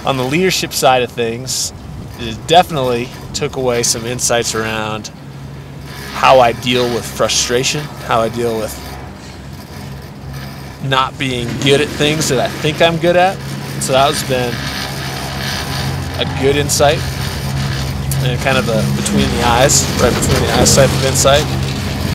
On the leadership side of things, it definitely took away some insights around how I deal with frustration, how I deal with not being good at things that I think I'm good at. So that has been a good insight, and kind of a between the eyes, right between the eyes type of insight.